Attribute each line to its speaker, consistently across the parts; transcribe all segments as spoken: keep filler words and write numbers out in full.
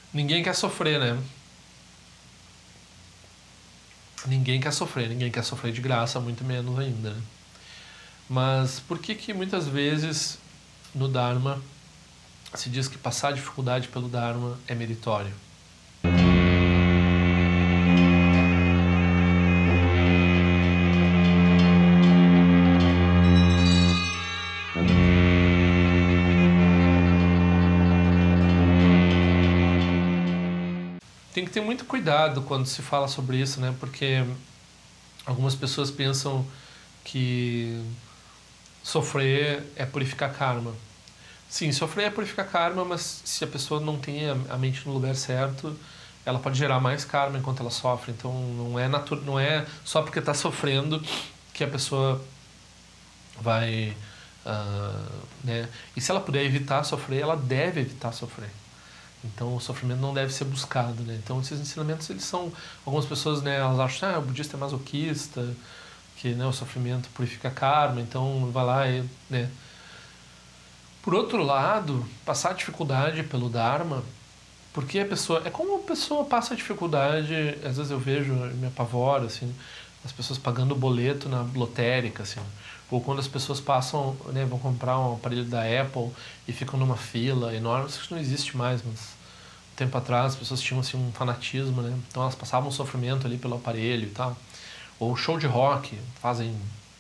Speaker 1: Ninguém quer sofrer, né? Ninguém quer sofrer, ninguém quer sofrer de graça, muito menos ainda, né? Mas por que que muitas vezes no Dharma se diz que passar dificuldade pelo Dharma é meritório? Tem que ter muito cuidado quando se fala sobre isso, né? Porque algumas pessoas pensam que sofrer é purificar karma. Sim, sofrer é purificar karma, mas se a pessoa não tem a mente no lugar certo, ela pode gerar mais karma enquanto ela sofre. Então não é, natu não é só porque está sofrendo que a pessoa vai... Uh, né? E se ela puder evitar sofrer, ela deve evitar sofrer. Então o sofrimento não deve ser buscado, né? Então esses ensinamentos, eles são... Algumas pessoas, né, elas acham que ah, o budista é masoquista, que, né, o sofrimento purifica karma, então vai lá e... Né? Por outro lado, passar dificuldade pelo Dharma, porque a pessoa... É como a pessoa passa dificuldade, às vezes eu vejo, me apavoro, assim, as pessoas pagando boleto na lotérica, assim, ou quando as pessoas passam, né, vão comprar um aparelho da Apple e ficam numa fila enorme. Isso não existe mais, mas um tempo atrás as pessoas tinham assim, um fanatismo, né? Então elas passavam um sofrimento ali pelo aparelho e tal. Ou show de rock, fazem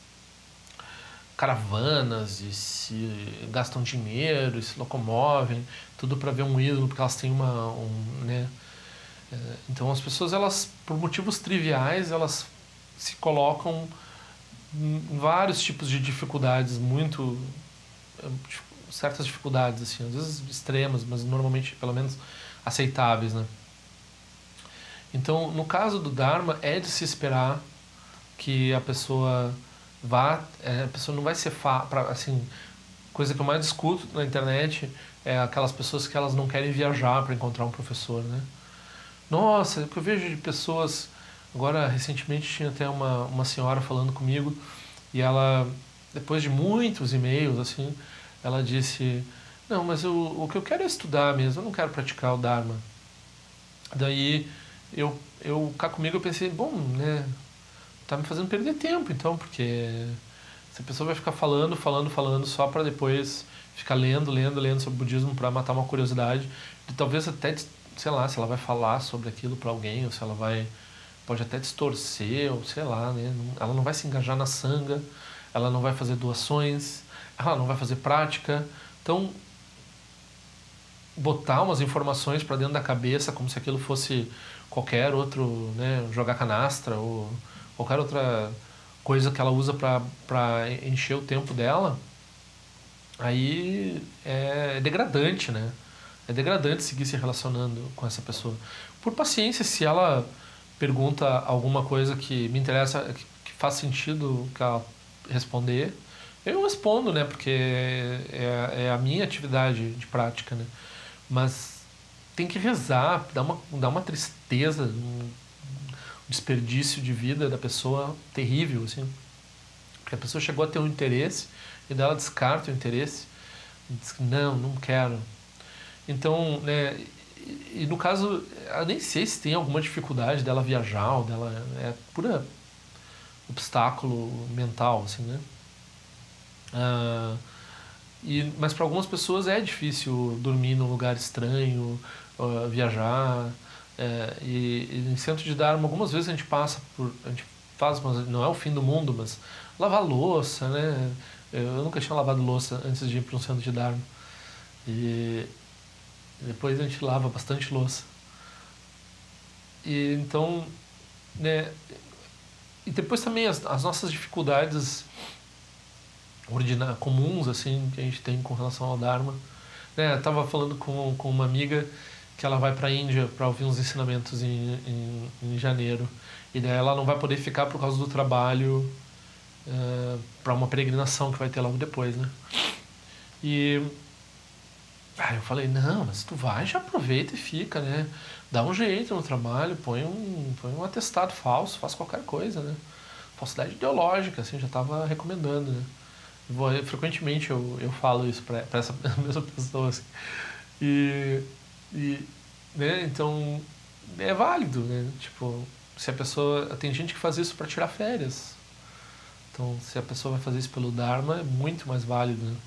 Speaker 1: caravanas e se gastam dinheiro e se locomovem, tudo para ver um ídolo, porque elas têm uma... Um, né? Então as pessoas, elas, por motivos triviais, elas se colocam vários tipos de dificuldades, muito certas dificuldades, assim, às vezes extremas, mas normalmente pelo menos aceitáveis, né? Então, no caso do Dharma, é de se esperar que a pessoa vá, é, a pessoa não vai ser fa pra, assim, coisa que eu mais discuto na internet é aquelas pessoas que elas não querem viajar para encontrar um professor, né? Nossa, o que eu vejo de pessoas... Agora, recentemente, tinha até uma, uma senhora falando comigo e ela, depois de muitos e-mails, assim, ela disse, não, mas eu, o que eu quero é estudar mesmo, eu não quero praticar o Dharma. Daí, eu, eu cá comigo, eu pensei, bom, né, tá me fazendo perder tempo, então, porque se a pessoa vai ficar falando, falando, falando, só para depois ficar lendo, lendo, lendo sobre o budismo para matar uma curiosidade, e talvez até, sei lá, se ela vai falar sobre aquilo para alguém, ou se ela vai... pode até distorcer, ou sei lá, né? Ela não vai se engajar na sanga, ela não vai fazer doações, ela não vai fazer prática. Então, botar umas informações para dentro da cabeça como se aquilo fosse qualquer outro, né? Jogar canastra ou qualquer outra coisa que ela usa para encher o tempo dela, aí é degradante, né? É degradante seguir se relacionando com essa pessoa. Por paciência, se ela pergunta alguma coisa que me interessa, que, que faz sentido que ela responder, eu respondo, né? Porque é, é a minha atividade de prática, né? Mas tem que rezar, dá uma, dá uma tristeza, um desperdício de vida da pessoa terrível, assim. Porque a pessoa chegou a ter um interesse e daí ela descarta o interesse e diz que não, não quero. Então, né, e, e no caso, eu nem sei se tem alguma dificuldade dela viajar, ou dela, é pura obstáculo mental, assim, né? Ah, e, mas para algumas pessoas é difícil dormir num lugar estranho, uh, viajar, é, e, e em centro de Dharma, algumas vezes a gente passa por, a gente faz, mas não é o fim do mundo, mas lavar louça, né? Eu nunca tinha lavado louça antes de ir para um centro de Dharma. E depois a gente lava bastante louça. E então, né, e depois também as, as nossas dificuldades ordinar, comuns assim que a gente tem com relação ao Dharma. Né, eu estava falando com, com uma amiga que ela vai para a Índia para ouvir uns ensinamentos em, em, em janeiro. E daí ela não vai poder ficar por causa do trabalho uh, para uma peregrinação que vai ter logo depois, né? E aí eu falei, não, mas tu vai, já aproveita e fica, né? Dá um jeito no trabalho, põe um, põe um atestado falso, faz qualquer coisa, né? Falsidade ideológica, assim, já estava recomendando, né? Vou, eu, frequentemente eu, eu falo isso para essa mesma pessoa, assim. E, e né? Então, é válido, né? Tipo, se a pessoa... Tem gente que faz isso para tirar férias. Então, se a pessoa vai fazer isso pelo Dharma, é muito mais válido, né?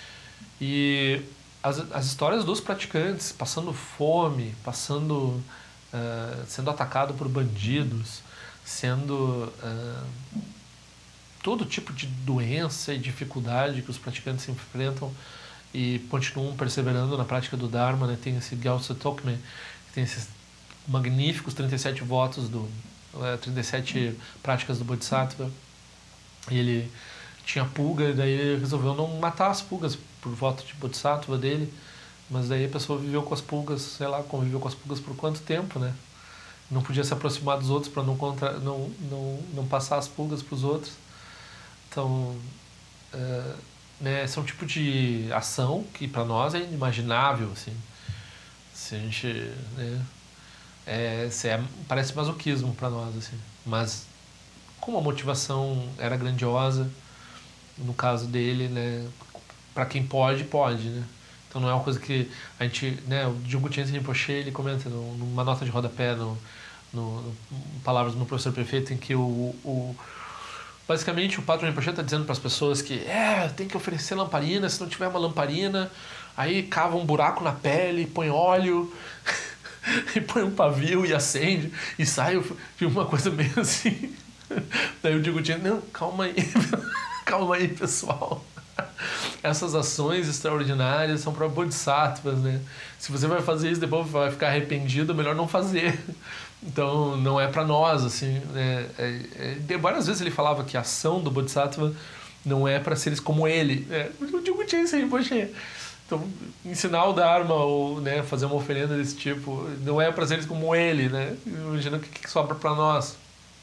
Speaker 1: E as, as histórias dos praticantes, passando fome, passando... Uh, sendo atacado por bandidos, sendo... Uh, todo tipo de doença e dificuldade que os praticantes enfrentam e continuam perseverando na prática do Dharma, né? Tem esse Gyaltsen Tokme, que tem esses magníficos trinta e sete votos, do, é, trinta e sete práticas do Bodhisattva. E ele tinha pulga, e daí ele resolveu não matar as pulgas por voto de Bodhisattva dele, mas daí a pessoa viveu com as pulgas, sei lá, conviveu com as pulgas por quanto tempo, né? Não podia se aproximar dos outros para não, contra, não, não, não passar as pulgas para os outros. Então, uh, né, esse é um tipo de ação que para nós é inimaginável, assim. Se a gente, né, é, é, parece masoquismo para nós, assim. Mas como a motivação era grandiosa, no caso dele, né, para quem pode, pode, né. Então não é uma coisa que a gente, né, o Jungko Tenzin Rinpoche, ele comenta no, numa nota de rodapé, no, no, no palavras do meu professor prefeito, em que o, o basicamente o Patrão Rinpoche está dizendo para as pessoas que é, tem que oferecer lamparina, se não tiver uma lamparina, aí cava um buraco na pele, põe óleo e põe um pavio e acende e sai uma coisa meio assim. Daí eu digo, não, calma aí, calma aí, pessoal. Essas ações extraordinárias são para bodhisattvas, né? Se você vai fazer isso depois vai ficar arrependido, melhor não fazer. Então não é para nós, assim, né? É, é, várias vezes ele falava que a ação do bodhisattva não é para seres como ele. Né? Eu digo isso aí, poxa. Então ensinar o Dharma ou, né, fazer uma oferenda desse tipo não é para seres como ele, né? Imagina o que, que sobra para nós.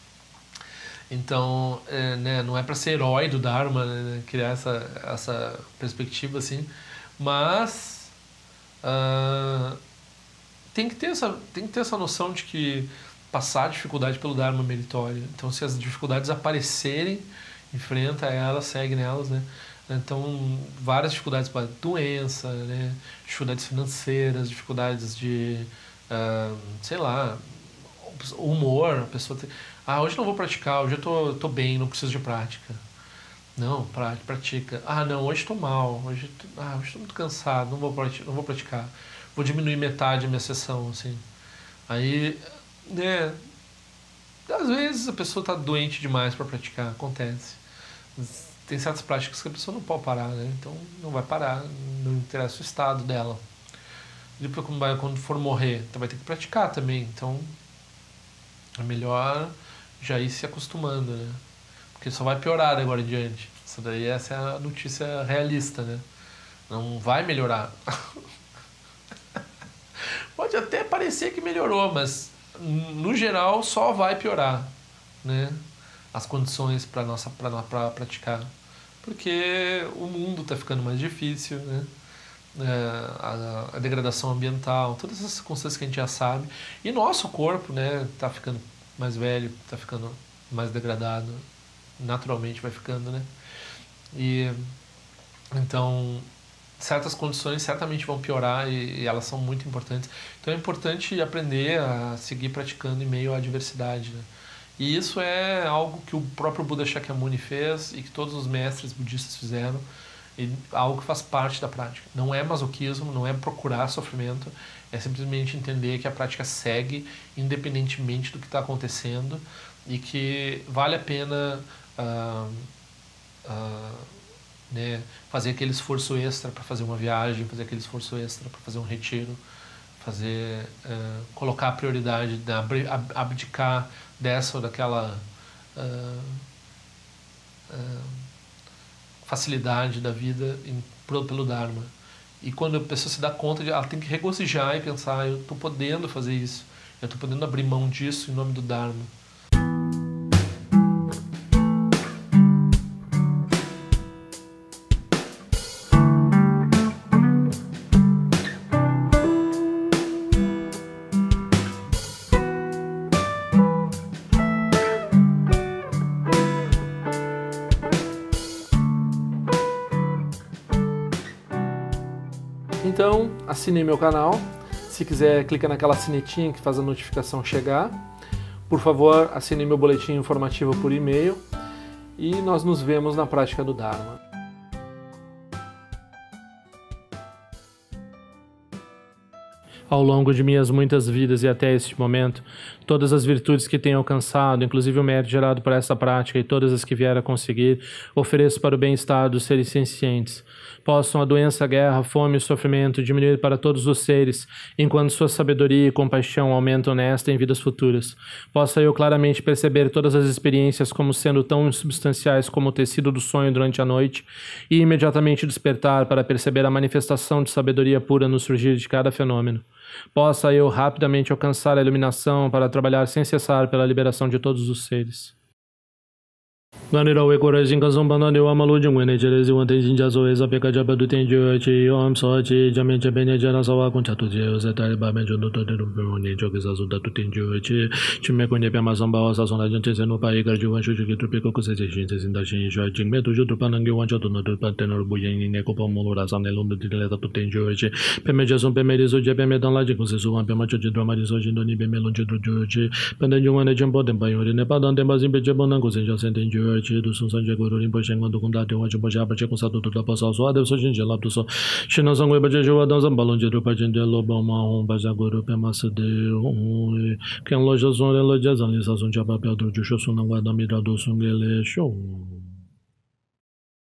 Speaker 1: Então, é, né, não é para ser herói do Dharma, né, criar essa, essa perspectiva assim, mas uh, tem que ter essa, tem que ter essa noção de que passar dificuldade pelo Dharma é meritório. Então, se as dificuldades aparecerem, enfrenta elas, segue nelas, né? Então, várias dificuldades para doença, né? Dificuldades financeiras, dificuldades de, uh, sei lá, humor, a pessoa tem... Ah, hoje não vou praticar, hoje eu tô, tô bem, não preciso de prática. Não, pratica. Ah, não, hoje estou mal, hoje tô, ah, hoje estou muito cansado, não vou, praticar, não vou praticar. Vou diminuir metade a minha sessão, assim. Aí, né, às vezes a pessoa está doente demais para praticar, acontece. Tem certas práticas que a pessoa não pode parar, né? Então não vai parar, não interessa o estado dela. Depois, quando for morrer, vai ter que praticar também, então é melhor já ir se acostumando, né? Porque só vai piorar de agora em diante. Isso daí, essa é a notícia realista, né? Não vai melhorar. Pode até parecer que melhorou, mas no geral só vai piorar, né? As condições para nossa para praticar, porque o mundo está ficando mais difícil, né? É, a, a degradação ambiental, todas essas circunstâncias que a gente já sabe, e nosso corpo, né, está ficando mais velho, está ficando mais degradado, naturalmente vai ficando, né? E então certas condições certamente vão piorar e, e elas são muito importantes. Então é importante aprender a seguir praticando em meio à adversidade, né? E isso é algo que o próprio Buda Shakyamuni fez e que todos os mestres budistas fizeram, e algo que faz parte da prática. Não é masoquismo, não é procurar sofrimento, é simplesmente entender que a prática segue independentemente do que está acontecendo e que vale a pena uh, uh, né, fazer aquele esforço extra para fazer uma viagem, fazer aquele esforço extra para fazer um retiro, fazer, uh, colocar a prioridade, abdicar dessa ou daquela uh, uh, facilidade da vida em, pelo Dharma. E quando a pessoa se dá conta, ela tem que regozijar e pensar, eu estou podendo fazer isso, eu estou podendo abrir mão disso em nome do Dharma. Então, assinem meu canal, Se quiser, clica naquela sinetinha que faz a notificação chegar. Por favor, assine meu boletim informativo por e-mail e nós nos vemos na prática do Dharma. Ao longo de minhas muitas vidas e até este momento, todas as virtudes que tenho alcançado, inclusive o mérito gerado por essa prática e todas as que vier a conseguir, ofereço para o bem-estar dos seres sencientes. Possam a doença, a guerra, a fome e o sofrimento diminuir para todos os seres, enquanto sua sabedoria e compaixão aumentam nesta e em vidas futuras. Possa eu claramente perceber todas as experiências como sendo tão insubstanciais como o tecido do sonho durante a noite e imediatamente despertar para perceber a manifestação de sabedoria pura no surgir de cada fenômeno. Possa eu rapidamente alcançar a iluminação para trabalhar sem cessar pela liberação de todos os seres. Ganira we coragem canção banane wa malu jingwe ne jerezi wan ten jinja so eza peka jaba du ten jo chi om so chi jamen che benya jana sawa kun chatu je o zeta ba men jo no to de ru ne jo ke sa so da tu ten jo chi chi me ko ne pya ma samba wa sa so na jon che se no pa e gar jo wan shu ki tu pe ko ko se je shin se sin da shin shu jing me tu jo tu pa nang ge wan cho tu no tu pa ten ru bu yin ne ko pa mo lo ra sam ne lo de le da tu ten jo chi pe me je son pe me de so je pe me dan la je ko se so wan pe ma cho je drama de so jin do ni pe me lo je du jo chi pe den jo wan ne jon po den pa yo ne pa dan den ba zin pe je bon nang ko se jo sen ten jo chi du sun san je go ro rin po shen ngon du kun da de wa je po ja pa che ko sa tu tu da pa sa so a de so jin je la tu so shin na sang we ba je jo wa dan san ba lon je du pa jen de lo ba ma hon ba ja go ro pe ma se de hon ken lo jo son re lo je zan li sa sun cha pa pe du ju sho sun na wa da mi da do sun ge le sho